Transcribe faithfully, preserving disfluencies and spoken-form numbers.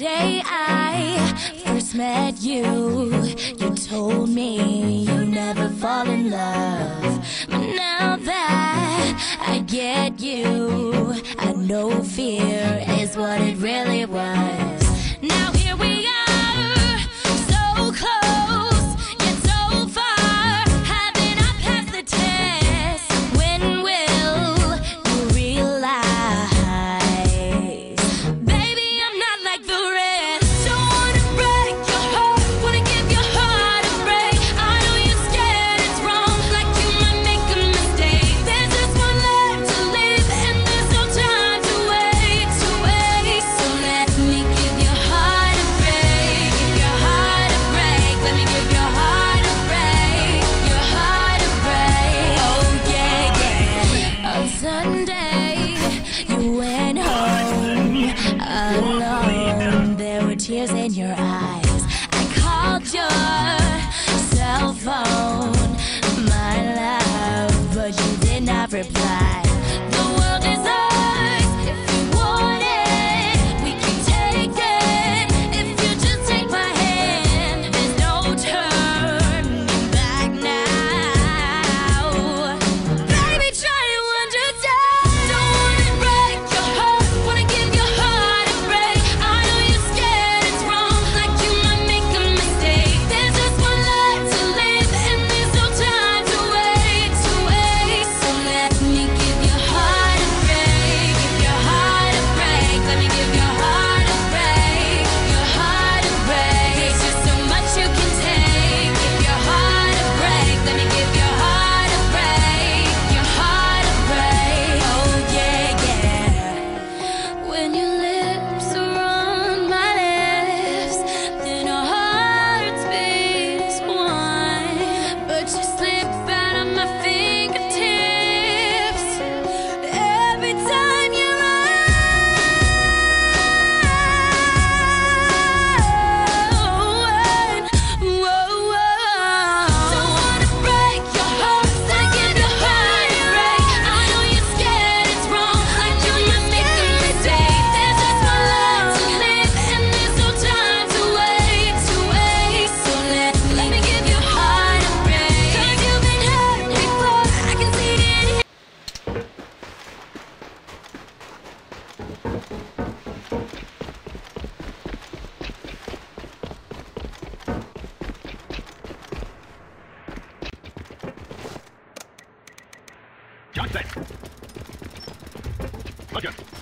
day I first met you, you told me you never fall in love. But now that I get you, I know fear is what it really was. Now here we are, so close, yet so far. Haven't I passed the test? When will you realize, baby, I'm not like the rest. Don't wanna break your heart, wanna give your heart a break. I know you're scared it's wrong, like you might make a mistake. There's just one life to live, and there's no time to wait, to wait. So let me give your heart a break, give your heart a break. Let me give your heart a break, your heart a break. Oh yeah, yeah. On Sunday, you went home alone. There were tears in your eyes. I called your cell phone, my love, but you did not reply. The world is ours if you want it. We can take it if you just take my hand. There's no turning back now. Baby, try to understand. Don't wanna break your heart, wanna give your heart a break. I know you're scared it's wrong, like you might make a mistake. There's just one life to live, and there's no time to wait, to wait. So let me give your heart a break, give your heart a break. Let me give your heart a break, your heart a break. There's just so much you can take. Give your heart a break. Let me give your heart a break, your heart a break. Oh yeah, yeah. When your lips are on my lips, then our hearts beat as one. But you slip out of my fingertips every time you're on. Whoa, whoa. Don't wanna break your heart, wanna give your heart a break. I know you're scared it's wrong, like you might make a mistake. There's just one life to live, and there's no time to wait, to wait. So let let me give your heart a break. 'Cause you've been hurt before, I can see it in you. Xpert. Roger.